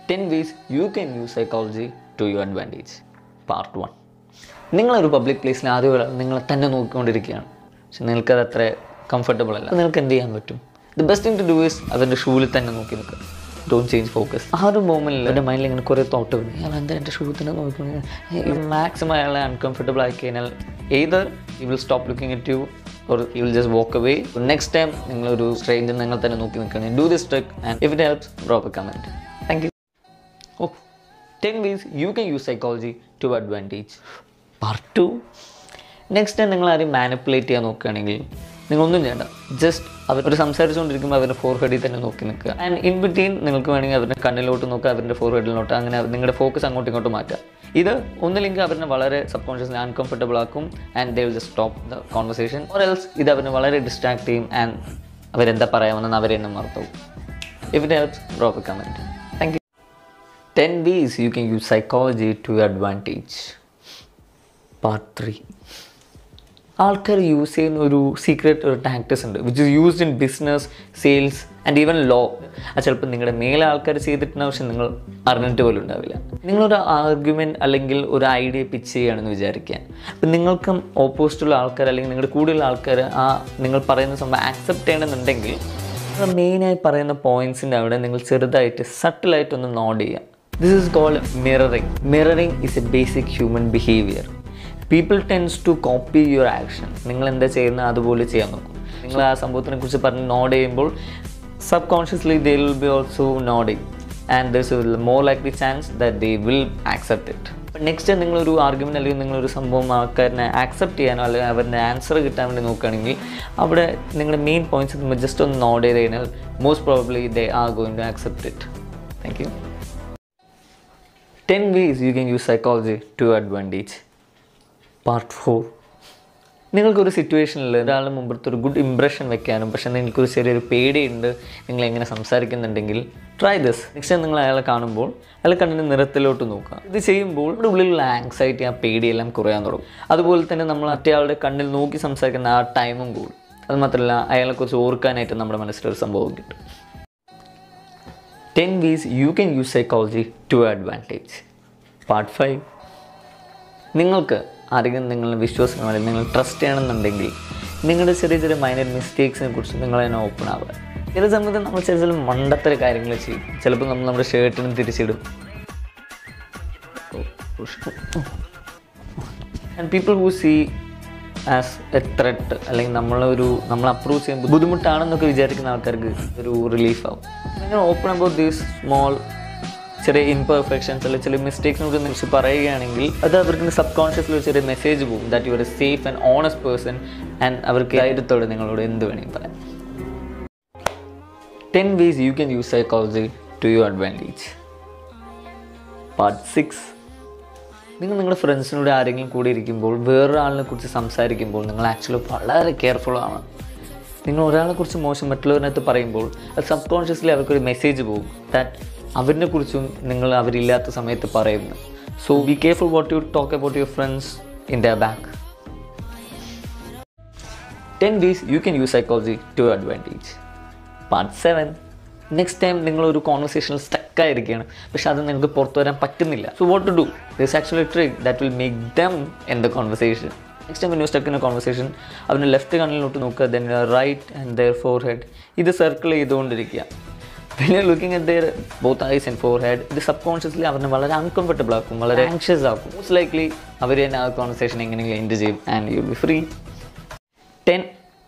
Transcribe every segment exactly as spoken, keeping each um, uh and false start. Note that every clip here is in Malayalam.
ten ways you can use psychology to your advantage. Part one. നിങ്ങളൊരു പബ്ലിക് പ്ലേസിൽ ആദ്യം നിങ്ങളെ തന്നെ നോക്കിക്കൊണ്ടിരിക്കുകയാണ്, പക്ഷെ നിങ്ങൾക്കത് അത്ര കംഫർട്ടബിൾ അല്ല. നിങ്ങൾക്ക് എന്ത് ചെയ്യാൻ പറ്റും? The best thing to do is അവരുടെ ഷൂവിൽ തന്നെ നോക്കി നിൽക്കുക. Don't change focus. ആ ഒരു മൊമെൻറ്റിൽ എൻ്റെ മൈൻഡിൽ ഇങ്ങനെ കുറേ തോട്ട് വരും, അയാൾ എന്താ എൻ്റെ ഷൂ തന്നെ നോക്കിക്കൊണ്ടിരിക്കുന്നത്. മാക്സിമം അയാളെ അൺകംഫർട്ടബിൾ ആയി കഴിഞ്ഞാൽ either he will stop looking at you or he will just walk away. So next time നിങ്ങളൊരു സ്ട്രേഞ്ചർ നിങ്ങൾ തന്നെ നോക്കി നിൽക്കുകയാണ്, do this trick and if it helps, drop a comment. Thank you. Oh, ten ways you can use psychology to advantage. Part two. Next time നിങ്ങൾ ആരെയും മാനിപ്പുലേറ്റ് ചെയ്യാൻ നോക്കുകയാണെങ്കിൽ നിങ്ങളൊന്നും ചെയ്യണ്ട, ജസ്റ്റ് അവർ സംസാരിച്ചുകൊണ്ടിരിക്കുമ്പോൾ അവരുടെ ഫോർ ഹെഡിൽ തന്നെ നോക്കി നിൽക്കുക. ആൻഡ് ഇൻ ബിറ്റ്വീൻ നിങ്ങൾക്ക് വേണമെങ്കിൽ അവരുടെ കണ്ണിലോട്ട് നോക്കുക, അവരുടെ ഫോർ ഹെഡിലോട്ട്, അങ്ങനെ നിങ്ങളുടെ ഫോക്കസ് അങ്ങോട്ടും ഇങ്ങോട്ടും മാറ്റുക. ഇത് ഒന്നില്ലെങ്കിൽ അവരെ വളരെ സബ് കോൺഷ്യസ്ലി അൺകംഫർട്ടബിൾ ആക്കും and they will just stop the conversation, or else ഇത് അവരെ വളരെ ഡിസ്ട്രാക്ട് ചെയ്യും ആൻഡ് അവരെന്താ പറയാമെന്ന് അവരെന്നെ മറത്തും. If it helps, drop a comment. Thank you. Ten ways you can use psychology to your advantage. Part three. ആൾക്കാർ യൂസ് ചെയ്യുന്ന ഒരു സീക്രട്ട് ഒരു ടാക്ടിക്സ് ഉണ്ട് which is used in business, sales and even law. അത് ചിലപ്പോൾ നിങ്ങളുടെ മേലെ ആൾക്കാർ ചെയ്തിട്ടുണ്ടാവും, പക്ഷെ നിങ്ങൾ അറിഞ്ഞിട്ട് പോലും ഉണ്ടാവില്ല. നിങ്ങളൊരു ആർഗ്യുമെൻറ്റ് അല്ലെങ്കിൽ ഒരു ഐഡിയ പിച്ച് ചെയ്യുകയാണെന്ന് വിചാരിക്കുക. അപ്പം നിങ്ങൾക്കും ഓപ്പോസിറ്റുള്ള ആൾക്കാർ അല്ലെങ്കിൽ നിങ്ങളുടെ കൂടെയുള്ള ആൾക്കാർ ആ നിങ്ങൾ പറയുന്ന സംഭവം ആക്സെപ്റ്റ് ചെയ്യണമെന്നുണ്ടെങ്കിൽ നിങ്ങൾ മെയിനായി പറയുന്ന പോയിൻറ്റ്സിൻ്റെ അവിടെ നിങ്ങൾ ചെറുതായിട്ട് സട്ടിലായിട്ടൊന്ന് നോഡ് ചെയ്യുക. This is called mirroring. Mirroring is a basic human behaviour. People tends to copy your action. നിങ്ങൾ എന്താ ചെയ്യുന്നത് അതുപോലെ ചെയ്യാൻ നോക്കും. നിങ്ങൾ ആ സംഭവത്തിനെ കുറിച്ച് പറഞ്ഞ് നോഡ് ചെയ്യുമ്പോൾ subconsciously they will be also nodding and there is more likely chance that they will accept it. അപ്പം നെക്സ്റ്റ് നിങ്ങളൊരു ആർഗ്യുമെൻ്റ് അല്ലെങ്കിൽ നിങ്ങളൊരു സംഭവം ആൾക്കാരനെ ആക്സെപ്റ്റ് ചെയ്യാനോ അല്ലെങ്കിൽ അവരുടെ ആൻസർ കിട്ടാൻ വേണ്ടി നോക്കുകയാണെങ്കിൽ അവിടെ നിങ്ങളുടെ മെയിൻ പോയിൻറ്റ്സ് ജസ്റ്റ് ഒന്ന് നോഡ് ചെയ്ത് കഴിഞ്ഞാൽ most probably they are going to accept it. Thank you. Ten ways you can use psychology to your advantage. Part four. നിങ്ങൾക്കൊരു സിറ്റുവേഷനിൽ ഒരാളുടെ മുമ്പത്തെ ഒരു ഗുഡ് ഇംപ്രഷൻ വെക്കാനും പക്ഷേ നിങ്ങൾക്കൊരു ചെറിയൊരു പേടിയുണ്ട് നിങ്ങൾ എങ്ങനെ സംസാരിക്കുന്നുണ്ടെങ്കിൽ ട്രൈ ദിസ്. നെക്സ്റ്റ് ടൈം നിങ്ങൾ അയാളെ കാണുമ്പോൾ അയാളെ കണ്ണിൻ്റെ നിറത്തിലോട്ട് നോക്കുക. ഇത് ചെയ്യുമ്പോൾ ഇവിടെ ഉള്ളിലുള്ള ആങ്സൈറ്റി, ആ പേടിയെല്ലാം കുറയാൻ തുടങ്ങും. അതുപോലെ തന്നെ നമ്മൾ മറ്റേയാളുടെ കണ്ണിൽ നോക്കി സംസാരിക്കുന്ന ആ ടൈമും കൂടും. അത് മാത്രമല്ല അയാളെക്കുറിച്ച് ഓർക്കാനായിട്ട് നമ്മുടെ മനസ്സിലൊരു സംഭവം കിട്ടും. Ten ways you can use psychology to your advantage. Part five. നിങ്ങൾക്ക് ആരെങ്കിലും നിങ്ങൾ വിശ്വസിക്കണം അല്ലെങ്കിൽ നിങ്ങൾ ട്രസ്റ്റ് ചെയ്യണമെന്നുണ്ടെങ്കിൽ നിങ്ങളുടെ ചെറിയ ചെറിയ മൈനർ മിസ്റ്റേക്സിനെ കുറിച്ച് നിങ്ങൾ തന്നെ ഓപ്പൺ ആവുക. ചില സമയത്ത് നമ്മൾ ചില ചില മണ്ടത്തര കാര്യങ്ങൾ ചെയ്യും. ചിലപ്പോൾ നമ്മൾ നമ്മുടെ ഷർട്ടിനും തിരിച്ചിടും. And people who see as a threat അല്ലെങ്കിൽ നമ്മളൊരു നമ്മൾ അപ്രൂവ് ചെയ്യുമ്പോൾ ബുദ്ധിമുട്ടാണെന്നൊക്കെ വിചാരിക്കുന്ന ആൾക്കാർക്ക് ഒരു റിലീഫാവും. നിങ്ങൾ ഓപ്പൺ അബൌട്ട് ദീസ് സ്മോൾ ചെറിയ ഇംപെർഫെക്ഷൻസ് അല്ലെങ്കിൽ ചില മിസ്റ്റേക്സിനെ കുറിച്ച് പറയുകയാണെങ്കിൽ അത് അവർക്ക് സബ് കോൺഷ്യസിൽ ഒരു ചെറിയ മെസ്സേജ് പോകും that you are a safe and honest person and അവർക്ക് ധൈര്യത്തോടെ നിങ്ങളോട് എന്ത് വേണമെങ്കിൽ പറയാം. Ten ways you can use psychology to your advantage. Part six. നിങ്ങൾ നിങ്ങളുടെ ഫ്രണ്ട്സിനോട് ആരെങ്കിലും കൂടി ഇരിക്കുമ്പോൾ വേറൊരാളിനെ കുറിച്ച് സംസാരിക്കുമ്പോൾ നിങ്ങൾ ആക്ച്വലി വളരെ കെയർഫുള്ളാണ്. നിങ്ങൾ ഒരാളെ കുറിച്ച് മോശം മറ്റുള്ളവരിനകത്ത് പറയുമ്പോൾ അത് സബ് കോൺഷ്യസ്ലി അവർക്കൊരു മെസ്സേജ് പോകും ദാറ്റ് അവരിനെ കുറിച്ചും നിങ്ങൾ അവരില്ലാത്ത സമയത്ത് പറയുന്നു. So be careful what you talk about your friends in their back. Ten ways you can use psychology to your advantage. Part seven. Next time നിങ്ങളൊരു കോൺവെർസേഷനിൽ സ്റ്റക്കായിരിക്കുകയാണ്, പക്ഷെ അത് നിങ്ങൾക്ക് പുറത്തു വരാൻ പറ്റുന്നില്ല. So what to do? This actually a trick that will make them in the conversation. Next time you stuck in A conversation അവൻ്റെ ലെഫ്റ്റ് കണ്ണിലോട്ട് നോക്കുക, then right and their forehead ഇത് സർക്കിൾ ചെയ്തുകൊണ്ടിരിക്കുക. When you're looking at their both eyes and forehead, ഇത് subconsciously അവരെ വളരെ അൺകംഫർട്ടബിൾ ആക്കും, വളരെ ആങ്ഷ്യസ് ആക്കും. മോസ്റ്റ് ലൈക്ലി അവർ തന്നെ ആ കോൺവെർസേഷൻ എങ്ങനെയെങ്കിലും എൻഡ് ചെയ്യും and you will be free. Ten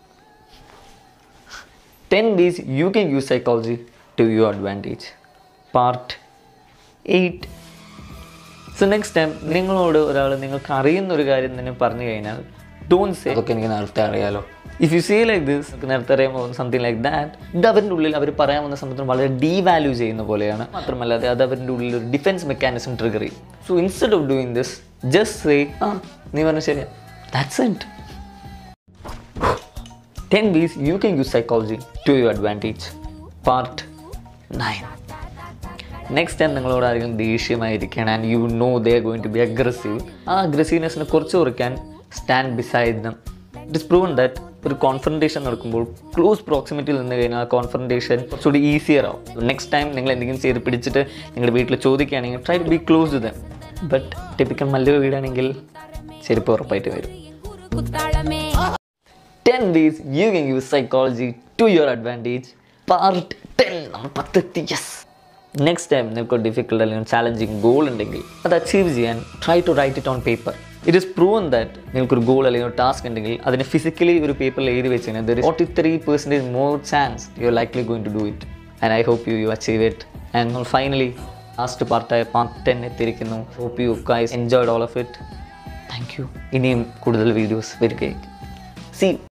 ten ways you can use psychology to your advantage. Part eight. So next time നിങ്ങളോട് ഒരാൾ നിങ്ങൾക്ക് അറിയുന്ന ഒരു കാര്യം തന്നെ പറഞ്ഞു കഴിഞ്ഞാൽ ഡോണ്ട് സേ അതൊക്കെ എനിക്ക് നേരത്തെ അറിയാലോ. If you say like this, നേരത്തെ അറിയാമോ സംതിങ് ലൈക്ക് ദാറ്റ്, ഇത് അവരുടെ ഉള്ളിൽ അവർ പറയാൻ വന്ന സമയത്ത് വളരെ ഡീവാല്യൂ ചെയ്യുന്ന പോലെയാണ്. മാത്രമല്ല അത് അവരുടെ ഉള്ളിൽ ഒരു ഡിഫെൻസ് മെക്കാനിസം ട്രിഗർ ചെയ്യും. So instead of doing this just say ആ നീ പറഞ്ഞ ശരിയാ, that's it. Ten ways you can use psychology to your advantage. Part nine. Next time നിങ്ങളോട് ആരെങ്കിലും ദേഷ്യമായിരിക്കണം and you know they are going to be aggressive, ആ അഗ്രസീവ്നെസ്സിനെ കുറച്ച് കുറയ്ക്കാൻ stand beside them. It is proven that ഒരു കോൺഫറൻറ്റേഷൻ നടക്കുമ്പോൾ ക്ലോസ് പ്രോക്സിമിറ്റിയിൽ നിന്ന് കഴിഞ്ഞാൽ ആ കോൺഫറൻറ്റേഷൻ കുറച്ചുകൂടി ഈസിയർ ആവും. നെക്സ്റ്റ് ടൈം നിങ്ങൾ എന്തെങ്കിലും ചെയ്ത് പിടിച്ചിട്ട് നിങ്ങളുടെ വീട്ടിൽ ചോദിക്കുകയാണെങ്കിൽ try to be close to them. But typical Mallu വീടാണെങ്കിൽ ചെരുപ്പ് ഉറപ്പായിട്ട് വരും. ten ways you can use psychology to your advantage. Part ten. നമ്മൾ പത്തെത്തി. യെസ്. നെക്സ്റ്റ് ടൈം നിങ്ങൾക്ക് ഡിഫിക്കൽട്ട് അല്ലെങ്കിൽ ചാലഞ്ചിങ് ഗോൾ ഉണ്ടെങ്കിൽ അത് അച്ചീവ് ചെയ്യാൻ try to write it on paper. It is proven that നിങ്ങൾക്കൊരു ഗോൾ അല്ലെങ്കിൽ ഒരു ടാസ്ക് ഉണ്ടെങ്കിൽ അതിനെ ഫിസിക്കലി ഒരു പേപ്പറിൽ എഴുതി വെച്ച് കഴിഞ്ഞാൽ there is forty three percentage more chance you are likely going to do it. And I hope you you achieve it. And finally last പാർട്ടായ പാർട്ട് ടെൻ എത്തിയിരിക്കുന്നു. Hope you guys enjoyed all of it. Thank you. ഇനിയും കൂടുതൽ വീഡിയോസ് വരികയായിരിക്കും. സീ